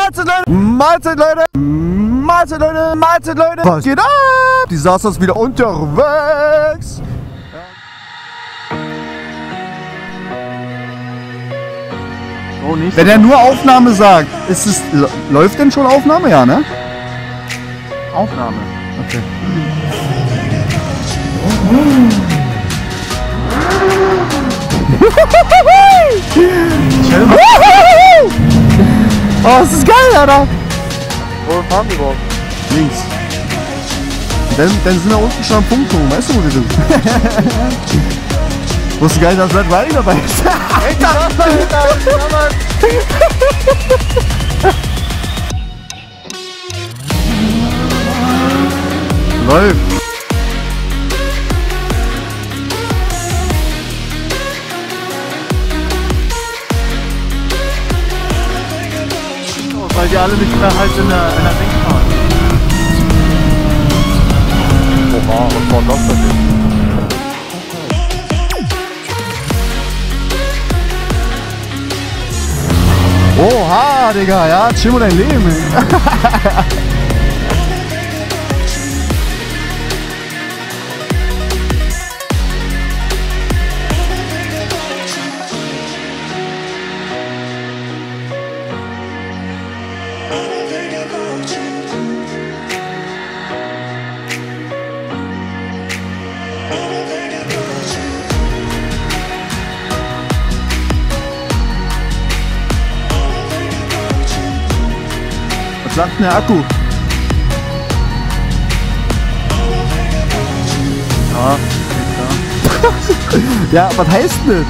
Mahlzeit, Leute! Mahlzeit, Leute! Mahlzeit, Leute! Mahlzeit, Leute! Was geht ab? Die Sasa ist wieder unterwegs! Oh, nicht. Wenn er nur Aufnahme sagt, ist es. Läuft denn schon Aufnahme? Ja, ne? Aufnahme. Okay. Oh, das ist geil, Alter! Wo fahren die überhaupt? Links. Dann sind wir unten schon am Punkt, weißt du, wo die sind? Wusste geil, dass Red Riding dabei ist. Läuft. Weil die alle nicht mehr halt in der Ding fahren. Oha, was war das denn jetzt? Oha, Digga, ja, chill mal dein Leben, ey. Was sagt denn der Akku? Ja, Ja, was heißt das?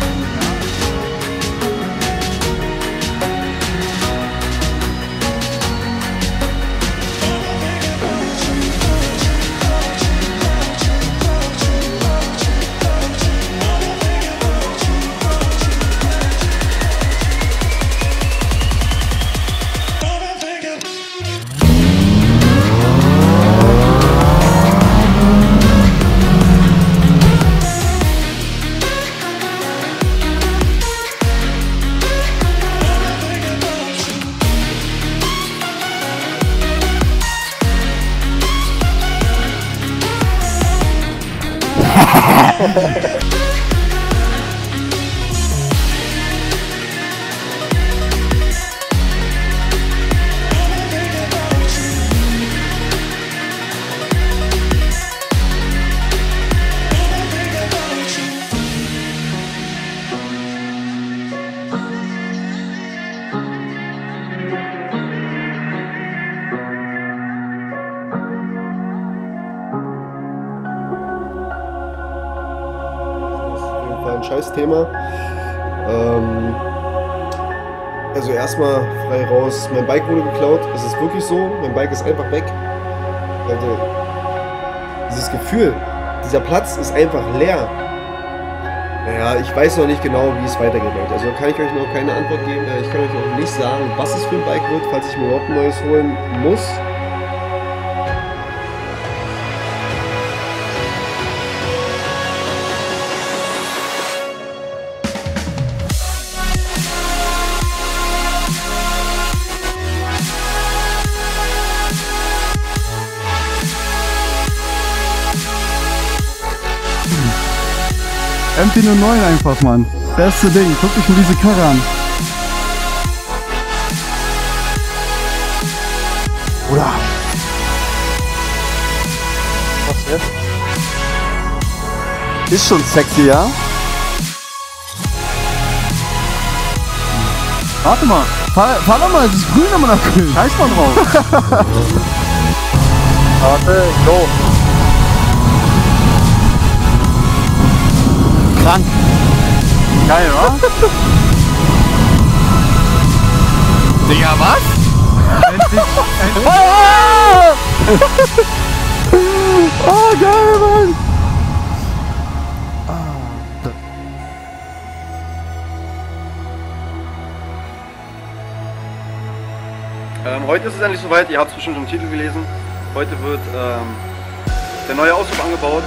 Ein scheiß Thema. Also erstmal frei raus. Mein Bike wurde geklaut. Es ist wirklich so. Mein Bike ist einfach weg. Also dieses Gefühl, dieser Platz ist einfach leer. Naja, ich weiß noch nicht genau, wie es weitergeht, Leute. Also kann ich euch noch keine Antwort geben. Ich kann euch noch nicht sagen, was es für ein Bike wird, falls ich mir überhaupt ein neues holen muss. MT-09 einfach, Mann. Beste Ding. Guck dich mir diese Karre an. Oder? Was jetzt? Ist schon sexy, ja? Warte mal. Fahr doch mal, das Grün nochmal nach Grün. Scheiß mal drauf. Warte, go. Krank. Geil, wa? Digga, was? Endlich. Oh, geil, Mann. Heute ist es endlich soweit, ihr habt es bestimmt im Titel gelesen. Heute wird der neue Auspuff angebaut.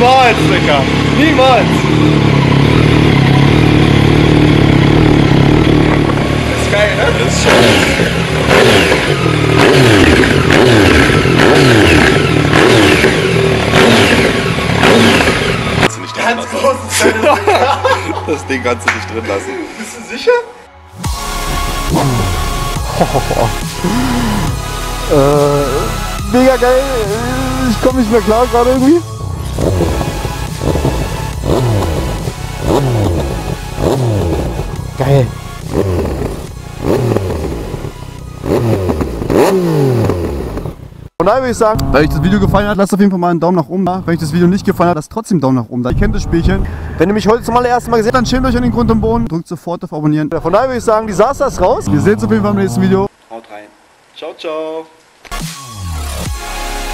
Niemals, Digga. Niemals. Das ist geil, ne? Das ist schön. Ganz großes Das Ding kannst du nicht drin lassen. Bist du sicher? Mega geil. Ich komme nicht mehr klar gerade irgendwie. Geil. Von daher würde ich sagen, wenn euch das Video gefallen hat, lasst auf jeden Fall mal einen Daumen nach oben da. Wenn euch das Video nicht gefallen hat, lasst trotzdem einen Daumen nach oben da. Ihr kennt das Spielchen. Wenn ihr mich heute zum allerersten Mal gesehen habt, dann schämt euch an den Grund und Boden. Drückt sofort auf Abonnieren. Von daher würde ich sagen, Disaster ist raus. Wir sehen uns auf jeden Fall im nächsten Video. Haut rein. Ciao, ciao.